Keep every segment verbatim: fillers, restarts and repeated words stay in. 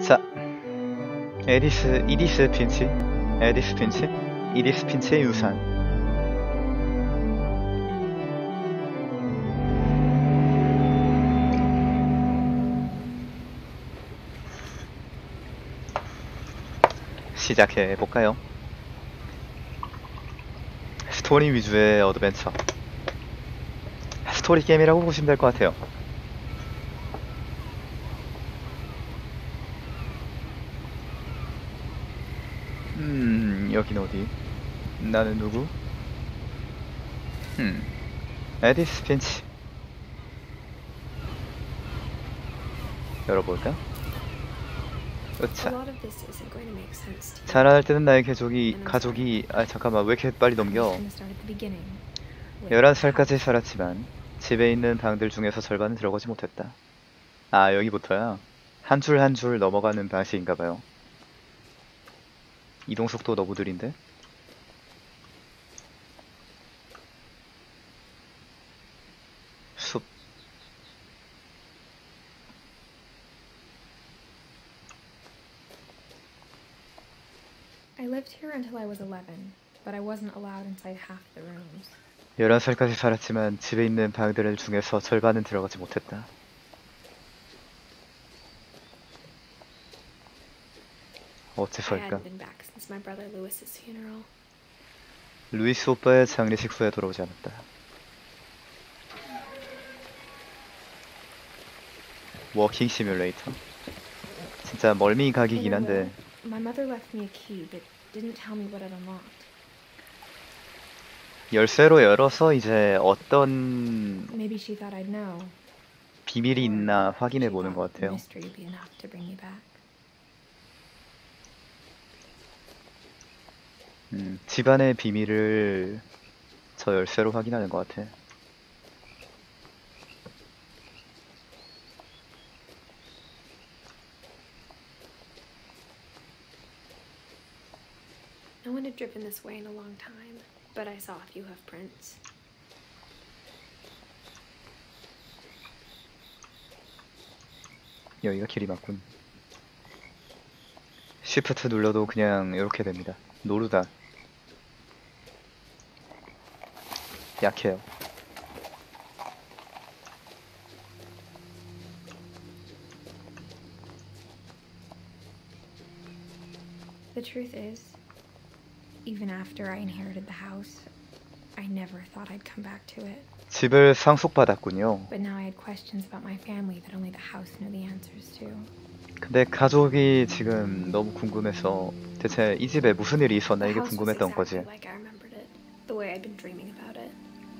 자, 에디스, 이디스 핀치, 에디스 핀치, 이디스 핀치의 유산. 시작해볼까요? 스토리 위주의 어드벤처. 스토리 게임이라고 보시면 될 것 같아요. 음, 여긴 어디? 나는 누구? 음, 에디스 핀치. 열어볼까? 으차. 자라날 때는 나의 가족이, 가족이, 아 잠깐만 왜 이렇게 빨리 넘겨? 열한 살까지 살았지만 집에 있는 방들 중에서 절반은 들어가지 못했다. 아 여기부터야? 한 줄 한 줄 넘어가는 방식인가봐요. 이동속도 너무 느린데? 숲. I lived here until I was eleven, but I wasn't allowed inside half the rooms. 열한 살까지 살았지만 집에 있는 방들 중에서 절반은 들어가지 못했다. I 어째서일까? hadn't been back since my brother Lewis's funeral. 루이스 오빠의 장례식 후에 돌아오지 않았다. 워킹 시뮬레이터? 진짜 멀미 각이긴 한데 My mother left me a key, but didn't tell me what it unlocked. 열쇠로 열어서 이제 어떤 Maybe she thought I'd know. 비밀이 있나 확인해 She 보는 것 thought the 같아요. mystery would be enough to bring me back. 음, 집안의 비밀을 저 열쇠로 확인하는 것 같아. No one had driven this way in a long time, but I saw a few hoof prints. 여기가 길이 맞군. 쉬프트 눌러도 그냥 이렇게 됩니다. 노르다. 약해요. The truth is, even after I inherited the house, I never thought I'd come back to it. 집을 상속받았군요. But now I had questions about my family that only the house knew the answers to. 근데 가족이 지금 너무 궁금해서 대체 이 집에 무슨 일이 있었나 The 이게 house was 궁금했던 거지. exactly like I remembered it, the way I'd been dreaming about it.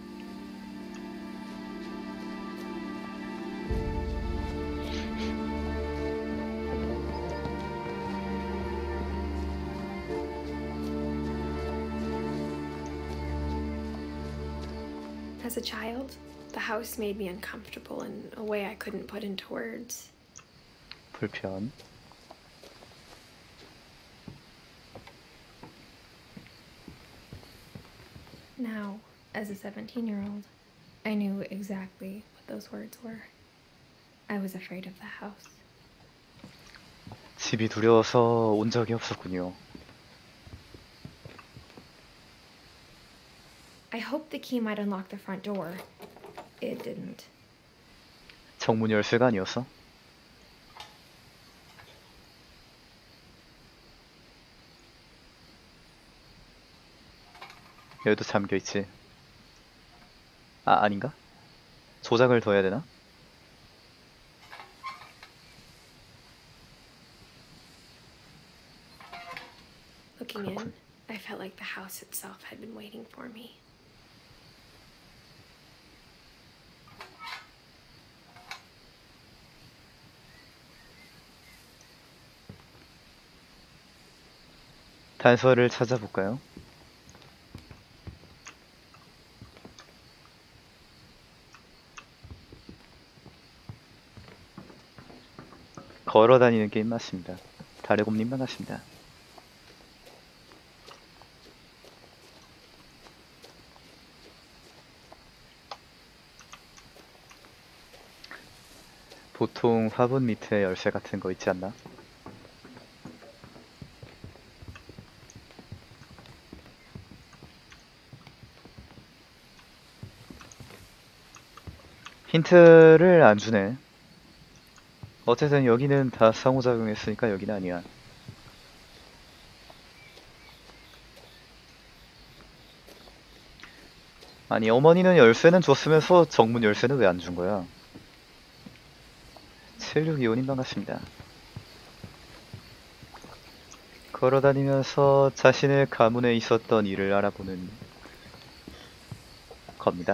As a child, the house made me uncomfortable in a way I couldn't put into words. 불편. Now, as a seventeen-year-old, I knew exactly what those words were. I was afraid of the house. 집이 두려워서 온 적이 없었군요. I hoped the key might unlock the front door. It didn't. 정문 열쇠가 아니었어? 여기도 잠겨있지. 아, 아닌가? 조작을 더 해야 되나? Looking in, I felt like the house itself had been waiting for me. 단서를 찾아볼까요? 걸어다니는 게임 맞습니다. 다래곰님 반갑습니다. 보통 화분 밑에 열쇠 같은 거 있지 않나? 힌트를 안 주네. 어쨌든 여기는 다 상호작용했으니까 여기는 아니야. 아니, 어머니는 열쇠는 줬으면서 정문 열쇠는 왜 안 준 거야? 칠육이오님 반갑습니다. 걸어다니면서 자신의 가문에 있었던 일을 알아보는 겁니다.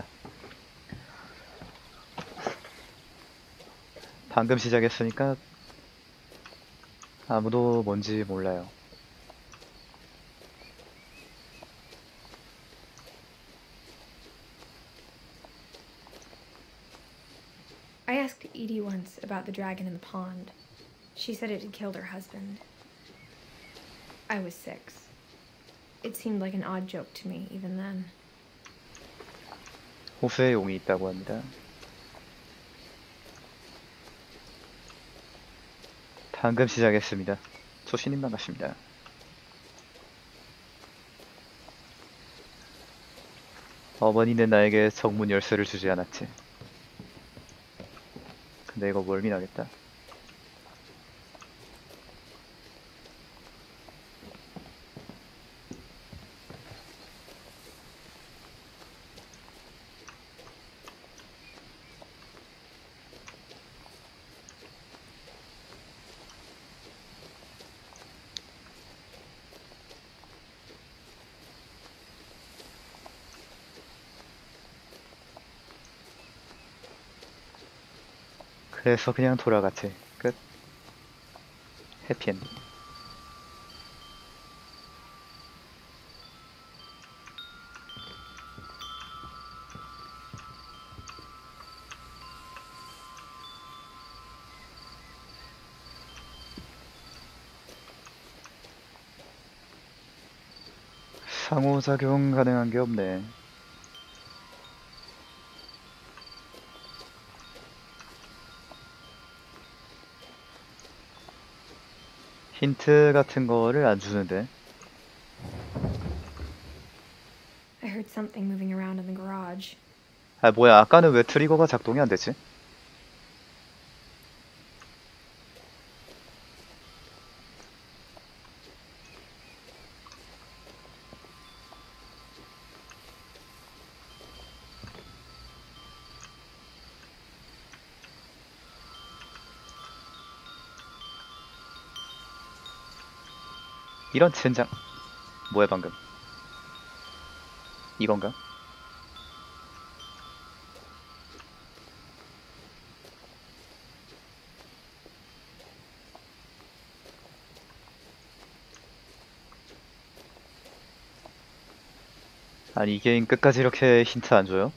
방금 시작했으니까 아무도 뭔지 몰라요. I asked Edie once about the dragon in the pond. She said it had killed her husband. I was six. It seemed like an odd joke to me, even then. 호수에 용이 있다고 합니다. 방금 시작했습니다. 초신님 반갑습니다. 어머니는 나에게 정문 열쇠를 주지 않았지. 근데 이거 멀미나겠다. 그래서 그냥 돌아갔지. 끝. 해피엔딩. 상호작용 가능한 게 없네. 힌트 같은 거를 안 주는데. I heard something moving around in the garage. 아, 뭐야. 아까는 왜 트리거가 작동이 안 됐지? 이런 젠장. 뭐야 방금? 이건가? 아니 이 게임 끝까지 이렇게 힌트 안 줘요?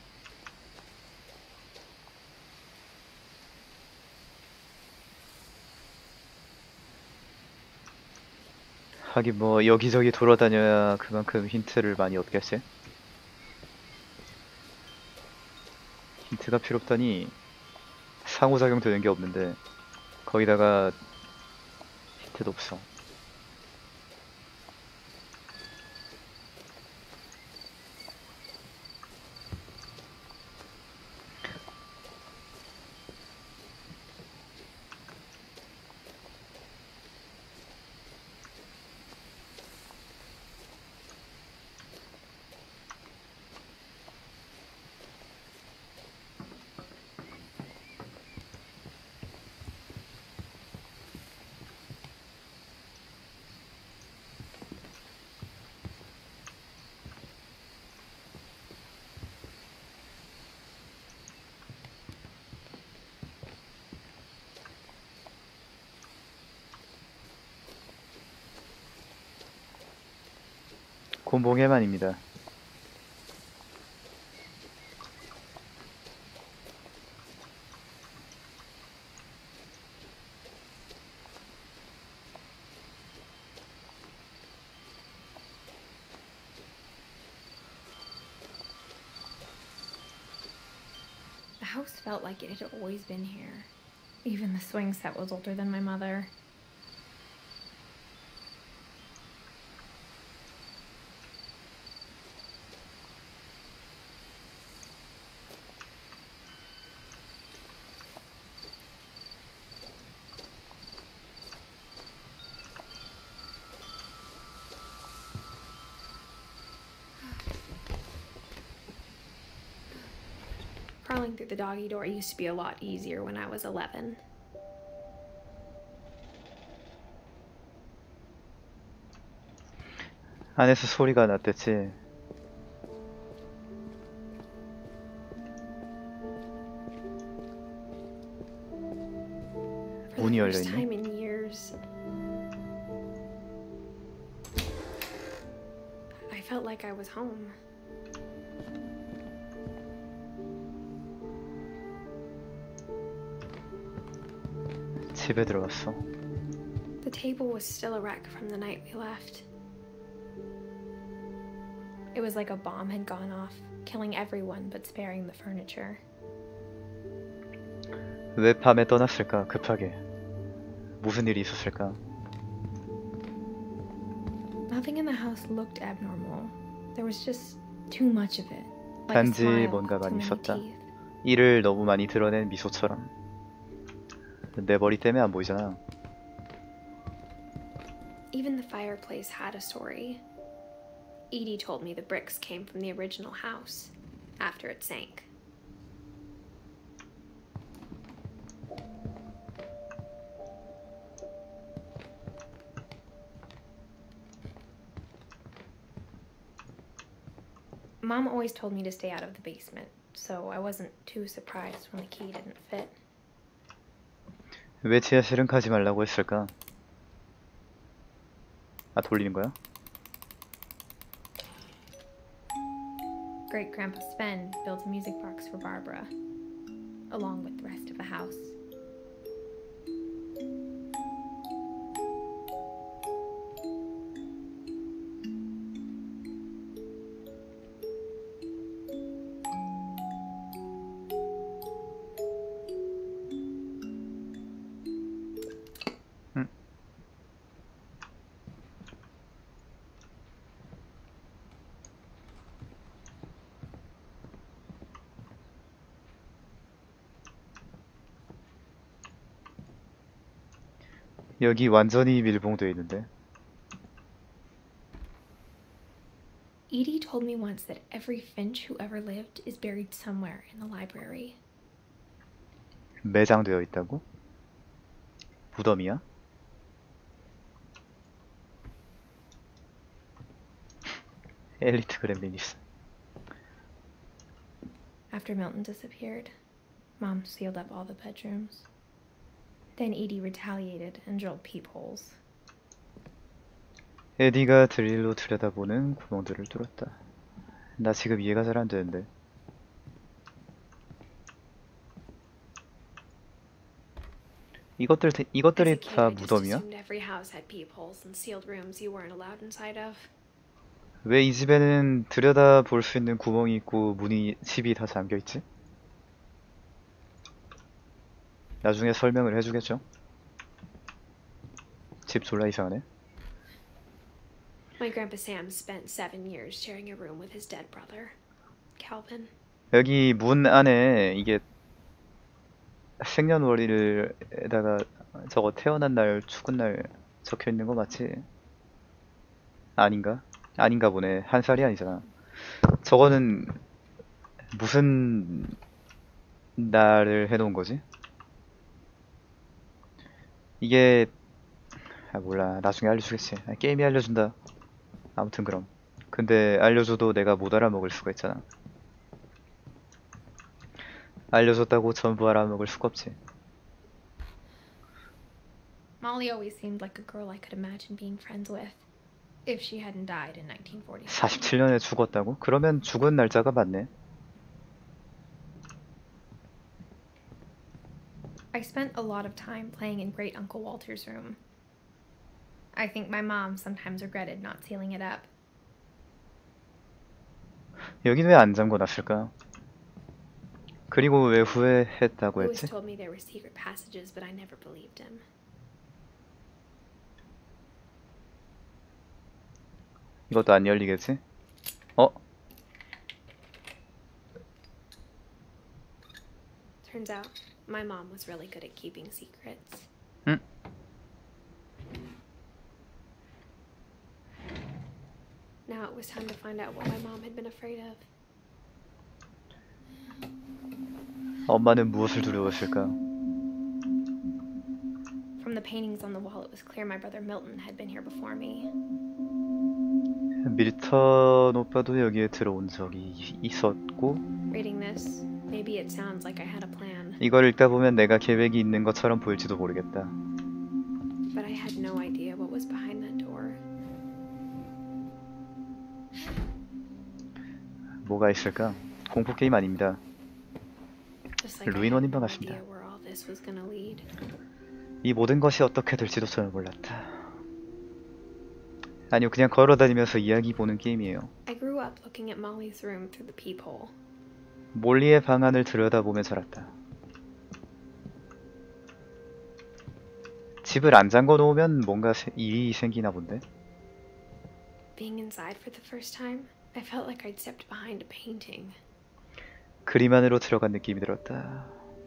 하긴 뭐 여기저기 돌아다녀야 그만큼 힌트를 많이 얻겠지? 힌트가 필요 없다니 상호작용 되는 게 없는데 거기다가 힌트도 없어. 곤봉해만입니다. The house felt like it had always been here. Even the swing set was older than my mother. Crawling through the doggy door used to be a lot easier when I was eleven. 안에서 소리가 났댔지. For 문이 the 열려 first 있네. time in years, I felt like I was home. 집에 들어갔어. The table was still a wreck from the night we left. It was like a bomb had gone off, killing everyone but sparing the furniture. 왜 밤에 떠났을까? 급하게. 무슨 일이 있었을까? Nothing in the house looked abnormal. There was just too much of it. Like a 단지 smile, 뭔가 too 많이 many 있었다. teeth. 이를 너무 많이 드러낸 미소처럼. 내 머리 때문에 안 보이잖아. Even the fireplace had a story. Edie told me the bricks came from the original house after it sank. Mom always told me to stay out of the basement, so I wasn't too surprised when the key didn't fit. 왜 지하실은 가지 말라고 했을까? 아, 돌리는 거야? Great Grandpa Sven built a music box for Barbara, along with the rest of the house. 응. 여기 완전히 밀봉되어 있는데. Edie told me once that every Finch who ever lived is buried somewhere in the library. 매장되어 있다고? 무덤이야? 엘리트 그렘리니스. After Milton disappeared, Mom sealed up all the bedrooms. Then Edie retaliated and drilled peepholes. 에디가 드릴로 들여다보는 구멍들을 뚫었다. 나 지금 이해가 잘 안 되는데. 이것들 As a 이것들이 kid, 다 I just 무덤이야? assumed every house had peepholes and sealed rooms you weren't allowed inside of. 왜 이 집에는 들여다볼 수 있는 구멍이 있고 문이 집이 다 잠겨 있지? 나중에 설명을 해주겠죠? 집 졸라 이상하네. My Grandpa Sam spent seven years sharing a room with his dead brother, Calvin. 여기 문 안에 이게 생년월일에다가 저거 태어난 날, 죽은 날 적혀 있는 거 맞지? 아닌가? 아닌가 보네. 한 살이 아니잖아. 저거는 무슨 날을 해놓은 거지? 이게 아 몰라. 나중에 알려주겠지. 아, 게임이 알려준다. 아무튼 그럼. 근데 알려줘도 내가 못 알아먹을 수가 있잖아. 알려줬다고 전부 알아먹을 수가 없지. Molly always seemed like a girl I could imagine being friends with, if she hadn't died in nineteen forty-seven. 사십칠 년에 죽었다고? 그러면 죽은 날짜가 맞네. I spent a lot of time playing in Great Uncle Walter's room. I think my mom sometimes regretted not sealing it up. 여긴 왜 안 잠궈놨을까? 그리고 왜 후회했다고 He always 했지? told me there were secret passages, but I never believed him. 이것도 안 열리겠지? 어? Turns out, my mom was really good at keeping secrets. 응? Now it was time to find out what my mom had been afraid of. 엄마는 무엇을 두려웠을까? From the paintings on the wall, it was clear my brother Milton had been here before me. 밀턴 오빠도 여기에 들어온 적이 있었고, Reading this, maybe it sounds like I had a plan, 이걸 읽다 보면 내가 계획이 있는 것처럼 보일지도 모르겠다. but I had no idea what was behind that door. 뭐가 있을까? 공포 게임 아닙니다. Just like I 루인 had 원인 no 반갑습니다. idea where all this was gonna lead. 이 모든 것이 어떻게 될지도 전혀 몰랐다. 아니요, 그냥 걸어다니면서 이야기 보는 게임이에요. I grew up looking at Molly's room through the peephole. 몰리의 방안을 들여다보며 자랐다. 집을 안 잠궈 놓으면 뭔가 세- 일이 생기나 본데? Being inside for the first time, I felt like I'd stepped behind a painting. 그림 안으로 들어간 느낌이 들었다.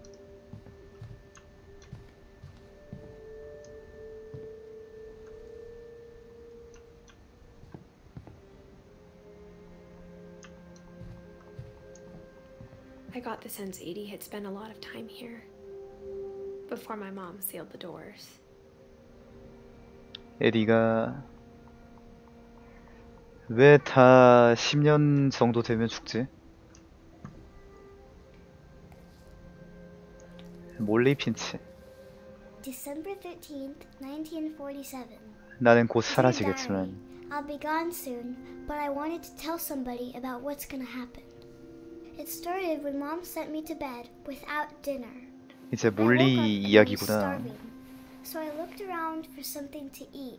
I got the sense Edie had spent a lot of time here before my mom sealed the doors. 에디가 왜 다 십 년 정도 되면 죽지? 몰리 핀치. December thirteenth, nineteen forty-seven. 나는 곧 Dear 사라지겠지만 Diary, I'll be gone soon, but I wanted to tell somebody about what's gonna happen. It started when Mom sent me to bed without dinner. 이제 I woke up 몰리 and I was 이야기구나. starving, so I looked around for something to eat.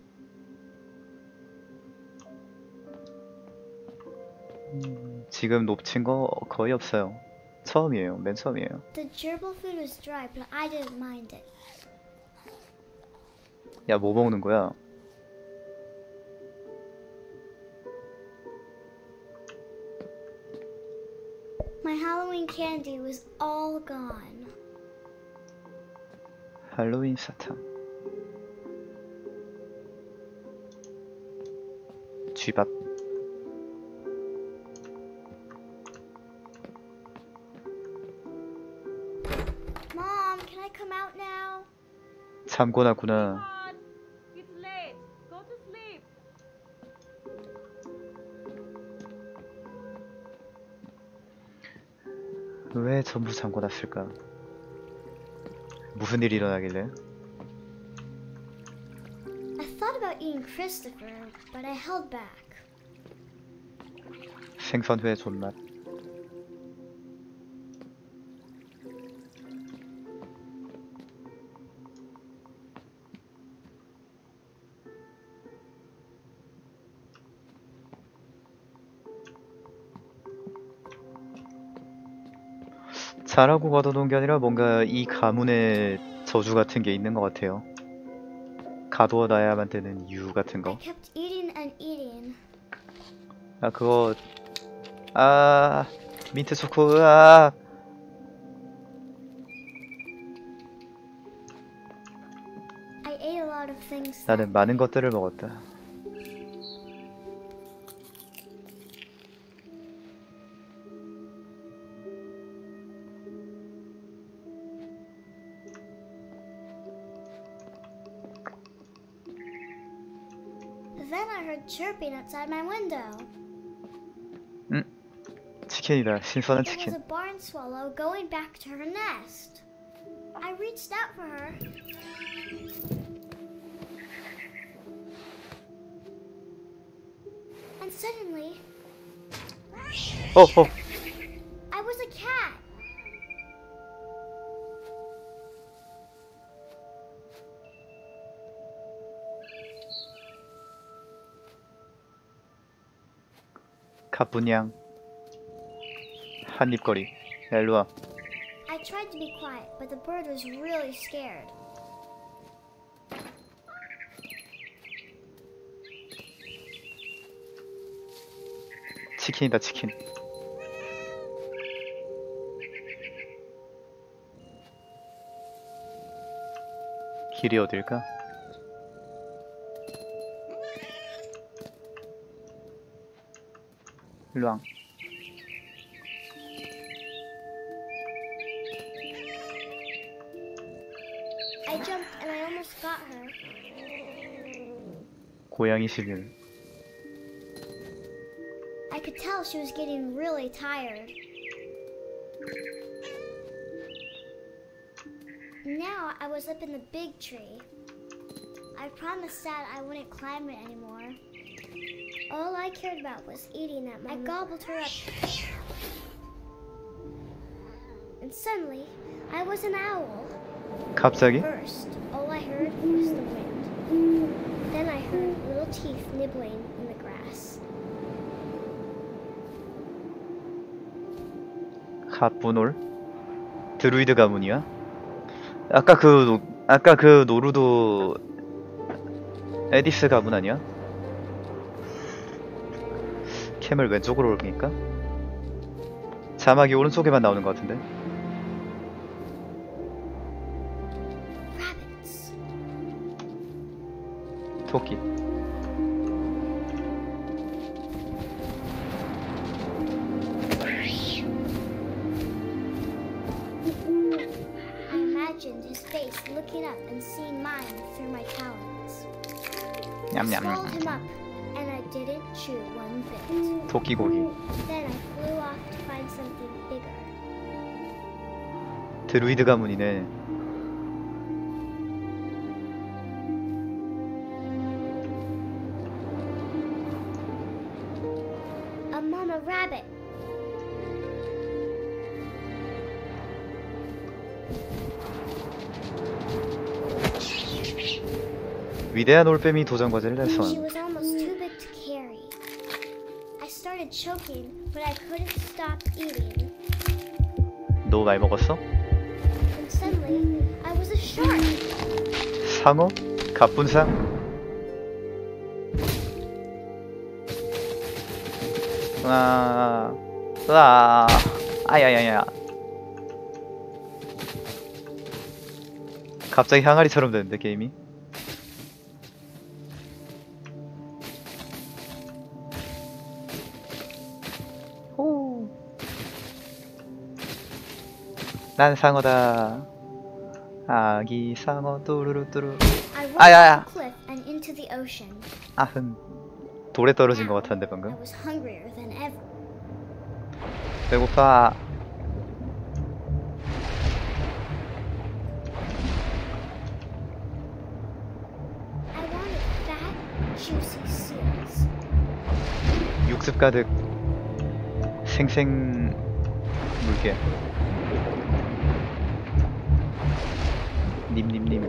지금 놓친 거 거의 없어요. 처음이에요. 맨 처음이에요. The gerbil food was dry, but I didn't mind it. 야, 뭐 먹는 거야? My Halloween candy was all gone. 할로윈 사탕. 쥐밥. Mom, can I come out now? 잠고 났구나. God, it's late. Go to sleep. 왜 전부 잠고 놨을까? 무슨 일이 일어나길래? I thought about eating Christopher, but I held back. 생선회 존맛. 자라고 가둬놓은 게 아니라 뭔가 이 가문에 저주 같은 게 있는 것 같아요. 가둬놔야만 되는 이유 같은 I 거. kept eating and eating. 아 그거 아 민트 초코 아 I ate a lot of things. 나는 that 많은 day. 것들을 먹었다. Then I heard chirping outside my window. 치킨이다. 신선한 It was 치킨. a barn swallow going back to her nest. I reached out for her. And suddenly, 어 어. I was a cat. 가뿐양. 한입거리. 야 일로와. I tried to be quiet, but the bird was really scared. 치킨이다 치킨. 길이 어딜까? 일로와. I jumped and I almost got her. 고양이 시리얼. I could tell she was getting really tired. Now I was up in the big tree. I promised Dad I wouldn't climb it anymore. All I cared about was eating that moment. I gobbled her up. And suddenly, I was an owl. 갑자기? First, all I heard was the wind. Then I heard little teeth nibbling in the grass. 갑분올? 드루이드 가문이야? 아까 그 노, 아까 그 노루도 에디스 가문 아니야? 캠을 왼쪽으로 올리니까? 자막이 오른쪽에만 나오는 것 같은데? Rabbits. 토끼. I imagined his face looking up and seeing mine through my talons. I swallowed him up, and I didn't chew one bit. 토끼고기. Then I flew off to find something bigger. 드루이드 가문이네. A mama rabbit. 위대한 올빼미 도전 과제를 She 달성. was almost too big to carry. I started choking, but I couldn't stop eating. 너 많이 먹었어? And suddenly, I was a shark. 상어? 갑분상? 아, 아, 아야야야. 갑자기 항아리처럼 되는데 게임이? 호. 난 상어다. 아기 상어 뚜루루뚜루. I rolled 아야야. off the cliff and into the ocean. 아흠. 돌에 떨어진 것 Now, 같았는데 I 방금. was hungrier than ever. 배고파. I wanted fat, juicy seals. 육즙 가득 생생 물개. 님님님.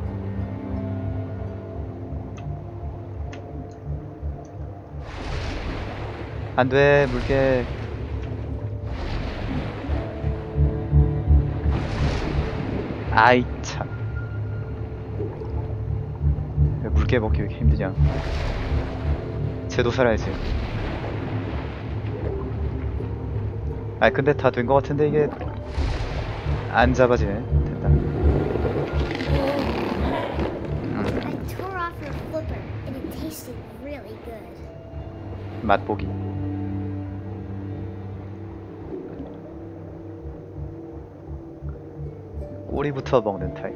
안돼 물개. 아이 참. 왜 물개 먹기 왜 이렇게 힘드냐. 쟤도 살아야지. 아 근데 다 된 것 같은데 이게 안 잡아지네. 됐다. I tore off her flipper, and it tasted really good. 맛보기. 꼬리부터 먹는 타입.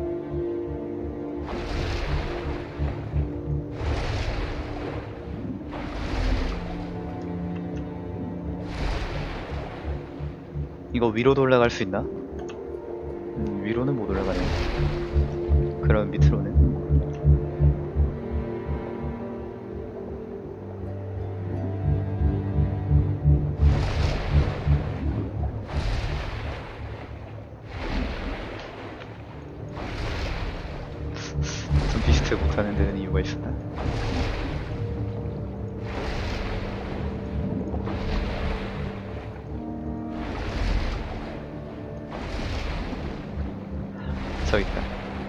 이거 위로도 올라갈 수 있나? 음, 위로는 못 올라가네. 그럼 밑으로는? 좀 비슷해 못하는 데는 이유가 있었나? 저기 있다.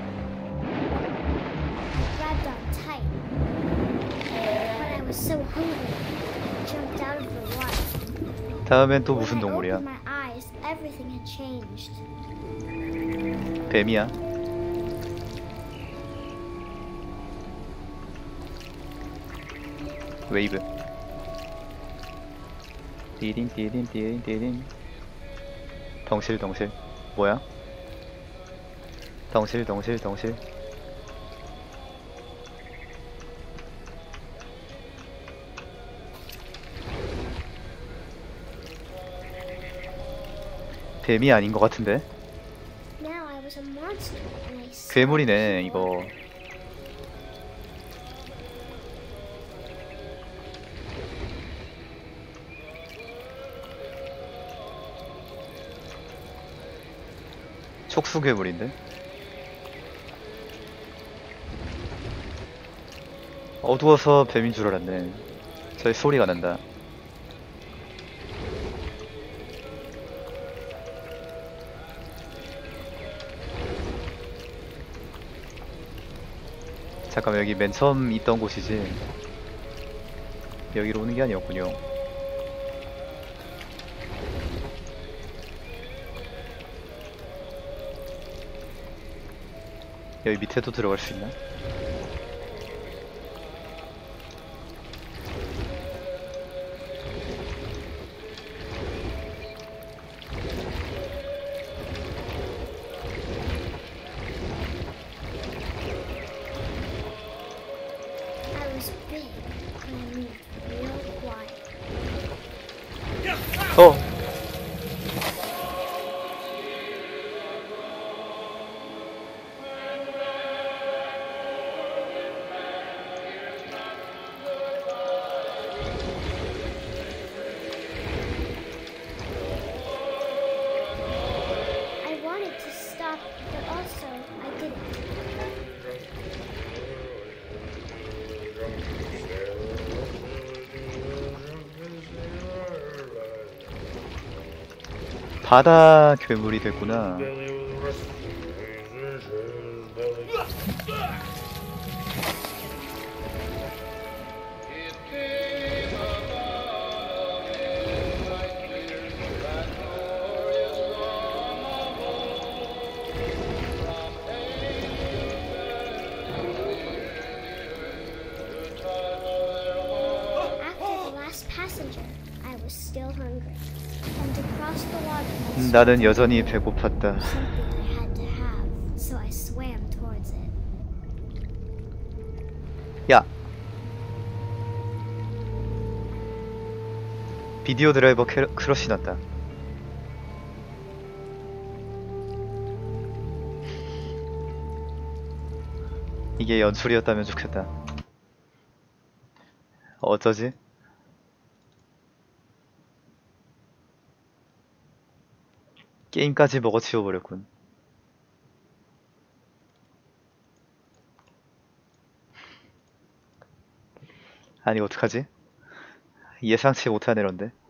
Grabbed on tight. But I was so hungry, I jumped out of the water. 다음엔 또 When 무슨 I 동물이야? opened my eyes, everything had changed. 뱀이야? 웨이브. 띠딘 띠딘 띠딘 띠딘. 덩실덩실. 뭐야? 덩실 덩실 덩실. 뱀이 아닌 것 같은데? Now I was a monster and I saw 괴물이네 people. 이거. 촉수 괴물인데? 어두워서 뱀인 줄 알았네. 저희 소리가 난다. 잠깐만, 여기 맨 처음 있던 곳이지. 여기로 오는 게 아니었군요. 여기 밑에도 들어갈 수 있나? I was big and I moved real quiet. 어! I wanted to stop, but also I didn't. 바다 괴물이 됐구나. After the last passenger, I was still hungry. And to cross the water was 나는 여전히 배고팠다. something I had to have, so I swam towards it. 야! 비디오 드라이버 캐러, 크러쉬 났다. 이게 연출이었다면 좋겠다. 어쩌지? 게임까지 먹어치워버렸군. 아니 어떡하지? 예상치 못한 에러인데.